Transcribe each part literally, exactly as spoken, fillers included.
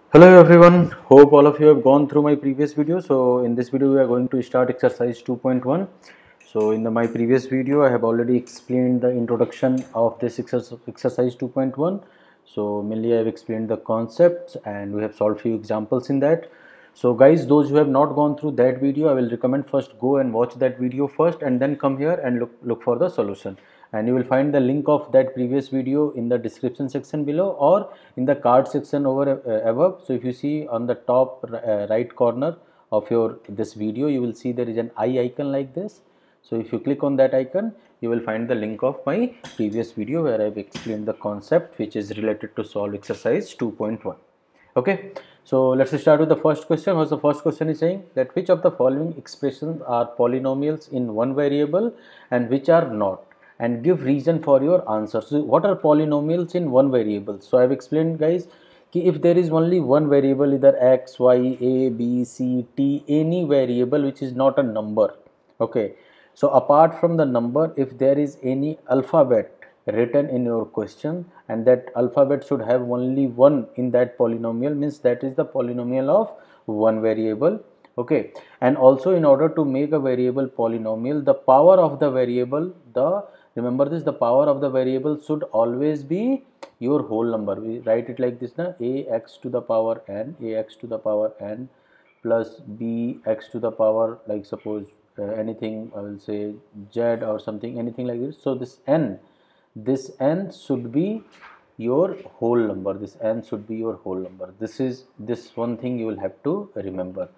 Hello everyone, hope all of you have gone through my previous video. So in this video we are going to start exercise two point one. So in the, my previous video I have already explained the introduction of this exercise two point one. So mainly I have explained the concepts and we have solved few examples in that. So guys, those who have not gone through that video, I will recommend first go and watch that video first and then come here and look, look for the solution. And you will find the link of that previous video in the description section below or in the card section over uh, above. So if you see on the top uh, right corner of your this video, you will see there is an eye icon like this. So if you click on that icon, you will find the link of my previous video where I have explained the concept which is related to solve exercise two point one. Okay, so let's start with the first question. What's the first question is saying that which of the following expressions are polynomials in one variable and which are not, and give reason for your answer. So what are polynomials in one variable? So I have explained guys कि if there is only one variable, either x, y, a, b, c, t, any variable which is not a number. Okay, so apart from the number, if there is any alphabet written in your question and that alphabet should have only one in that polynomial, means that is the polynomial of one variable. Okay, and also in order to make a variable polynomial, the power of the variable, the remember this, the power of the variable should always be your whole number. We write it like this na, ax to the power n, ax to the power n plus bx to the power, like suppose uh, anything I will say z or something, anything like this. So this n, this n should be your whole number, this n should be your whole number. This is this one thing you will have to remember.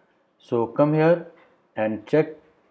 So come here and check.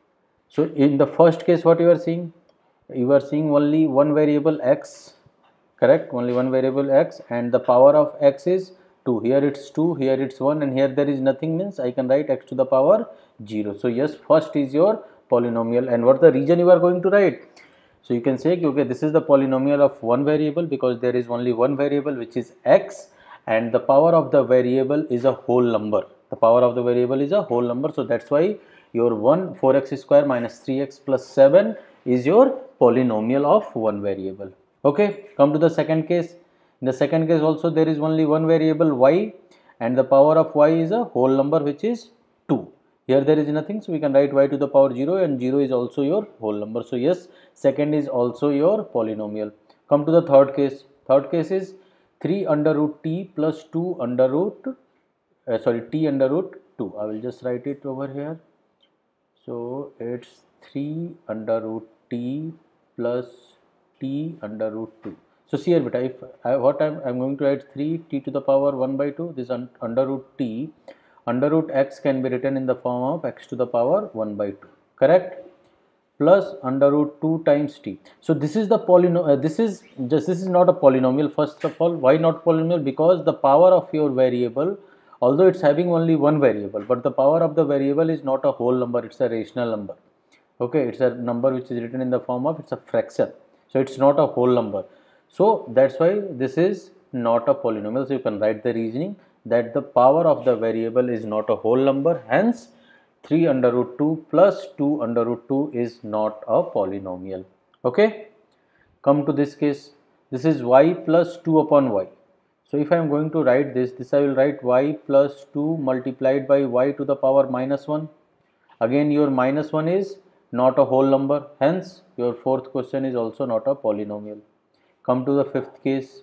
So in the first case, what you are seeing, you are seeing only one variable x, correct, only one variable x, and the power of x is two. Here it's two, here it's one, and here there is nothing, means I can write x to the power zero. So yes, first is your polynomial. And what the region you are going to write? So you can say, okay, this is the polynomial of one variable because there is only one variable which is x, and the power of the variable is a whole number. The power of the variable is a whole number. So that's why your one, four x square minus three x plus seven is your polynomial of one variable. Okay, come to the second case. In the second case also there is only one variable y, and the power of y is a whole number which is two. Here there is nothing, so we can write y to the power zero, and zero is also your whole number. So yes, second is also your polynomial. Come to the third case. Third case is three under root t plus two under root uh, sorry t under root two. I will just write it over here. So it's three under root t plus t under root two. So see here beta, if I, what I'm, I'm going to write three t to the power one by two, this un, under root t, under root x can be written in the form of x to the power one by two, correct, plus under root two times t. So this is the polynomial, uh, this is just, this is not a polynomial. First of all, why not polynomial? Because the power of your variable, although it's having only one variable, but the power of the variable is not a whole number, it's a rational number. Okay, it's a number which is written in the form of, it's a fraction, so it's not a whole number. So that's why this is not a polynomial. So you can write the reasoning that the power of the variable is not a whole number, hence three under root two plus two under root two is not a polynomial. Okay, come to this case. This is y plus two upon y. So if I am going to write this, this I will write y plus two multiplied by y to the power minus one. Again your minus one is not a whole number, hence your fourth question is also not a polynomial. Come to the fifth case.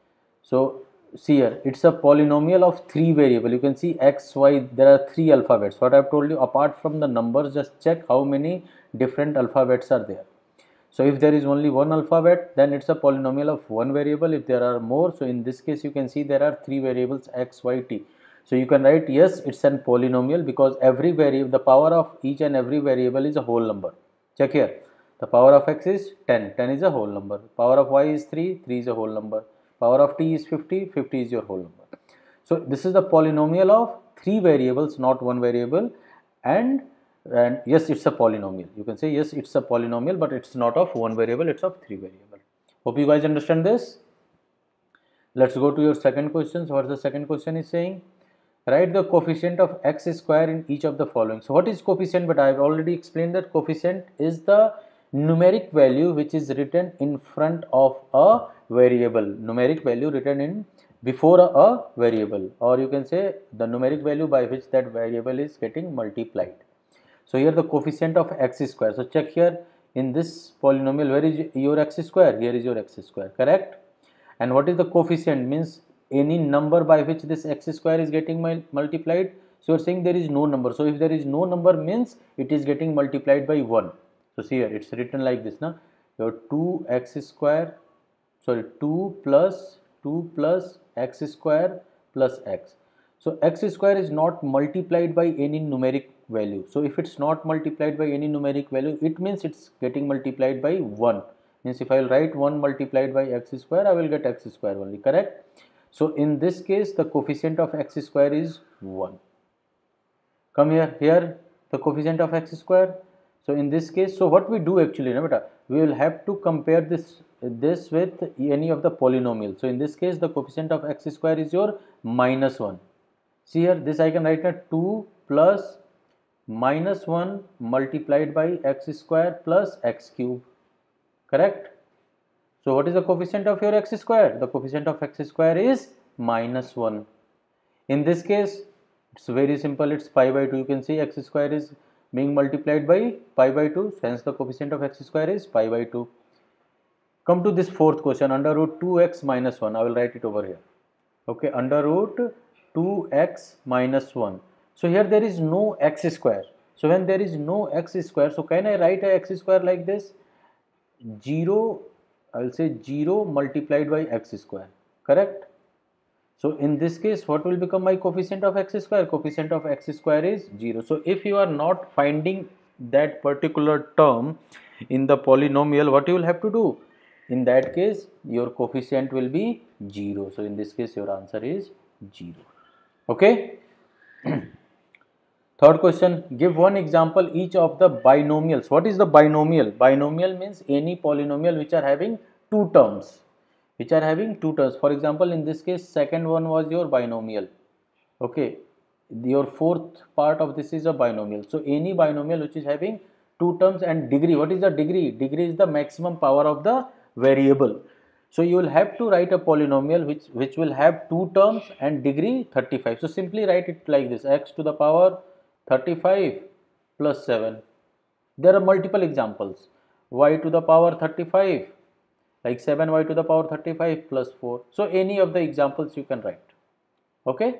So see here, it's a polynomial of three variable. You can see x, y, there are three alphabets. What I have told you, apart from the numbers, just check how many different alphabets are there. So if there is only one alphabet, then it's a polynomial of one variable. If there are more, so in this case you can see there are three variables x, y, t. So you can write yes, it's an polynomial because every variable, the power of each and every variable is a whole number. Check here, the power of x is ten, ten is a whole number. Power of y is three, three is a whole number. Power of t is fifty, fifty is your whole number. So this is the polynomial of three variables, not one variable, and and yes, it's a polynomial. You can say yes, it's a polynomial, but it's not of one variable, it's of three variable. Hope you guys understand this. Let's go to your second question. So what the second question is saying? Write the coefficient of x square in each of the following. So what is coefficient? But I have already explained that coefficient is the numeric value which is written in front of a variable. Numeric value written in before a, a variable, or you can say the numeric value by which that variable is getting multiplied. So here the coefficient of x square. So check here in this polynomial, where is your x square? Here is your x square, correct? And what is the coefficient? Means any number by which this x square is getting multiplied. So you are saying there is no number. So if there is no number means it is getting multiplied by one. So see here, it's written like this, na? Your two x square, sorry, two plus two plus x square plus x. So x square is not multiplied by any numeric value. So if it's not multiplied by any numeric value, it means it's getting multiplied by one. Means if I will write one multiplied by x square, I will get x square only, correct? So in this case, the coefficient of x square is one. Come here, here the coefficient of x square. So in this case, so what we do actually, no, beta, we will have to compare this this with any of the polynomial. So in this case, the coefficient of x square is your minus one. See here, this I can write as two plus minus one multiplied by x square plus x cube, correct? So what is the coefficient of your x square? The coefficient of x square is minus one. In this case, it's very simple, it's pi by two. You can see x square is being multiplied by pi by two, hence the coefficient of x square is pi by two. Come to this fourth question, under root two x minus one. I will write it over here. Okay, under root two x minus one. So here there is no x square. So when there is no x square, so can I write a x square like this? zero, I will say zero multiplied by x square, correct? So in this case, what will become my coefficient of x square? Coefficient of x square is zero. So if you are not finding that particular term in the polynomial, what you will have to do? In that case, your coefficient will be zero. So in this case, your answer is zero. Okay. Third question, give one example each of the binomials. What is the binomial? Binomial means any polynomial which are having two terms. Which are having two terms. For example, in this case, second one was your binomial. Okay. Your fourth part of this is a binomial. So any binomial which is having two terms and degree. What is the degree? Degree is the maximum power of the variable. So you will have to write a polynomial which, which will have two terms and degree thirty-five. So simply write it like this, x to the power thirty-five plus seven. There are multiple examples. Y to the power thirty-five, like seven y to the power thirty-five plus four. So any of the examples you can write. Okay.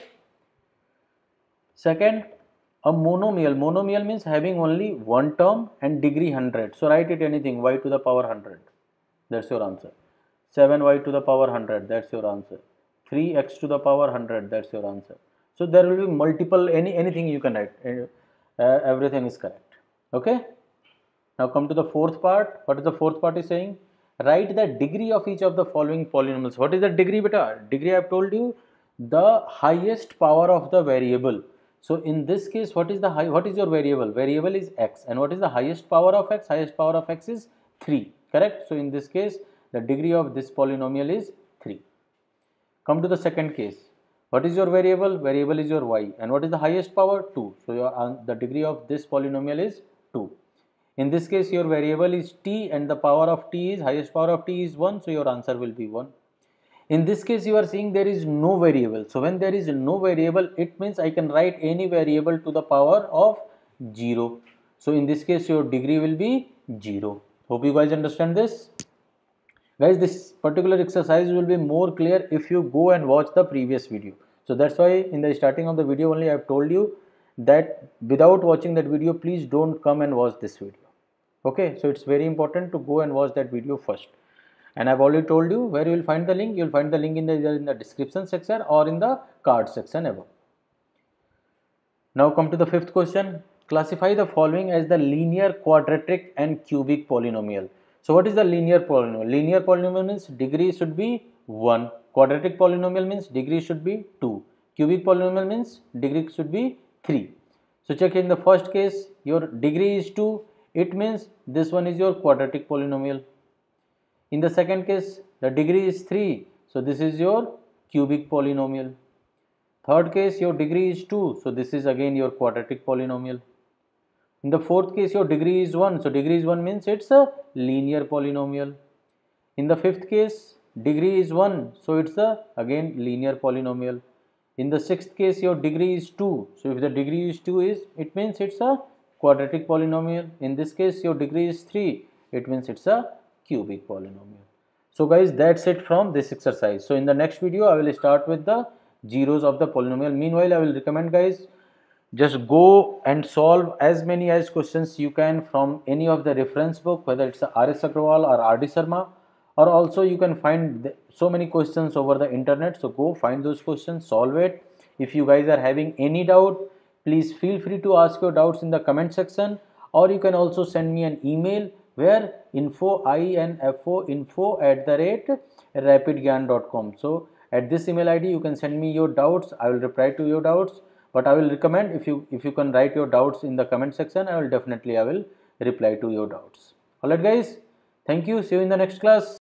Second, a monomial. Monomial means having only one term and degree one hundred. So write it anything, y to the power one hundred. That's your answer. seven y to the power one hundred. That's your answer. three x to the power one hundred. That's your answer. So there will be multiple, any anything you can write. Uh, everything is correct. Okay. Now come to the fourth part. What is the fourth part is saying? Write the degree of each of the following polynomials. What is the degree, beta? Degree I have told you, the highest power of the variable. So in this case, what is the high? What is your variable? Variable is x, and what is the highest power of x? Highest power of x is three. Correct. So in this case, the degree of this polynomial is three. Come to the second case. What is your variable? Variable is your y, and what is the highest power? two. So your uh, the degree of this polynomial is two. In this case, your variable is t, and the power of t is, highest power of t is one. So your answer will be one. In this case, you are seeing there is no variable. So when there is no variable, it means I can write any variable to the power of zero. So in this case, your degree will be zero. Hope you guys understand this. Guys, this particular exercise will be more clear if you go and watch the previous video. So that's why in the starting of the video only I have told you that without watching that video, please don't come and watch this video. Okay, so it's very important to go and watch that video first. And I've already told you where you will find the link. You will find the link in the, either in the description section or in the card section above. Now come to the fifth question. Classify the following as the linear, quadratic and cubic polynomial. So what is the linear polynomial? Linear polynomial means degree should be one. Quadratic polynomial means degree should be two. Cubic polynomial means degree should be three. So check in the first case, your degree is two. It means this one is your quadratic polynomial. In the second case, the degree is three. So this is your cubic polynomial. Third case, your degree is two. So this is again your quadratic polynomial. In the fourth case, your degree is one. So degree is one means it's a linear polynomial. In the fifth case, degree is one, so it's a again linear polynomial. In the sixth case, your degree is two, so if the degree is two, is it means it's a quadratic polynomial. In this case, your degree is three, it means it's a cubic polynomial. So guys, that's it from this exercise. So in the next video, I will start with the zeros of the polynomial. Meanwhile, I will recommend guys, just go and solve as many as questions you can from any of the reference book, whether it's R S Agrawal or R D Sharma, or also you can find so many questions over the internet. So go find those questions, solve it. If you guys are having any doubt, please feel free to ask your doubts in the comment section, or you can also send me an email where info info info at the rate rapidgyan dot com. So at this email I D you can send me your doubts. I will reply to your doubts, but I will recommend if you if you can write your doubts in the comment section, I will definitely I will reply to your doubts. Alright guys, thank you, see you in the next class.